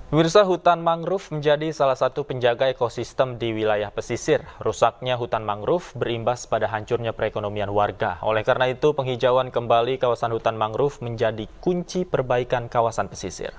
Pemirsa, hutan mangrove menjadi salah satu penjaga ekosistem di wilayah pesisir. Rusaknya hutan mangrove berimbas pada hancurnya perekonomian warga. Oleh karena itu, penghijauan kembali kawasan hutan mangrove menjadi kunci perbaikan kawasan pesisir.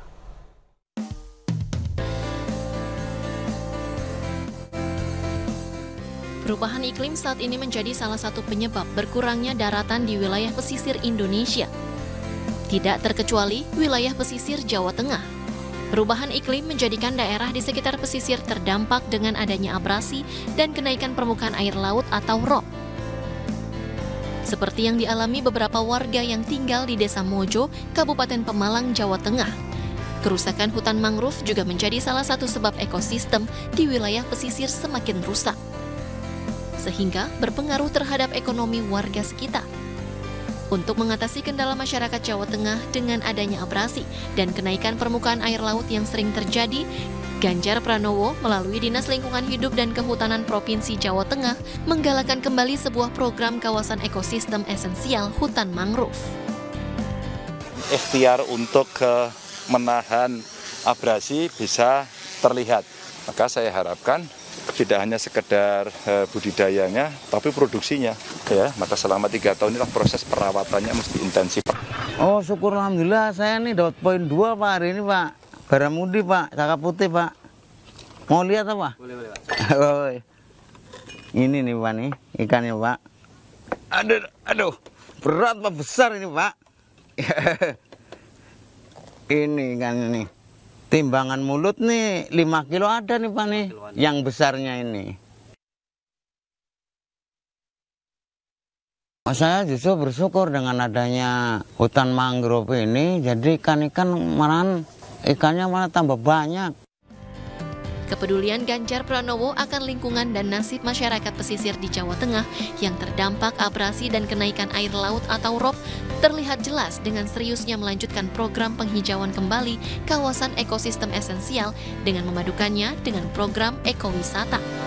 Perubahan iklim saat ini menjadi salah satu penyebab berkurangnya daratan di wilayah pesisir Indonesia. Tidak terkecuali wilayah pesisir Jawa Tengah. Perubahan iklim menjadikan daerah di sekitar pesisir terdampak dengan adanya abrasi dan kenaikan permukaan air laut atau ROB. Seperti yang dialami beberapa warga yang tinggal di Desa Mojo, Kabupaten Pemalang, Jawa Tengah. Kerusakan hutan mangrove juga menjadi salah satu sebab ekosistem di wilayah pesisir semakin rusak, sehingga berpengaruh terhadap ekonomi warga sekitar. Untuk mengatasi kendala masyarakat Jawa Tengah dengan adanya abrasi dan kenaikan permukaan air laut yang sering terjadi, Ganjar Pranowo melalui Dinas Lingkungan Hidup dan Kehutanan Provinsi Jawa Tengah menggalakkan kembali sebuah program kawasan ekosistem esensial hutan mangrove. Ikhtiar untuk menahan abrasi bisa terlihat, maka saya harapkan tidak hanya sekedar budidayanya, tapi produksinya. Ya, maka selama 3 tahun inilah proses perawatannya mesti intensif. Oh, syukur alhamdulillah saya nih dapat poin 2 Pak hari ini Pak. Baramudi Pak, cakap putih Pak. Mau lihat apa? Boleh Pak. Ini nih Pak nih, ikannya Pak. Aduh, berat Pak, besar ini Pak. Ini ikan ini. Timbangan mulut nih 5 kilo ada nih Pak nih, yang besarnya ini. Saya justru bersyukur dengan adanya hutan mangrove ini, jadi ikan-ikan ikannya malah tambah banyak. Kepedulian Ganjar Pranowo akan lingkungan dan nasib masyarakat pesisir di Jawa Tengah yang terdampak abrasi dan kenaikan air laut atau ROB terlihat jelas dengan seriusnya melanjutkan program penghijauan kembali kawasan ekosistem esensial dengan memadukannya dengan program ekowisata.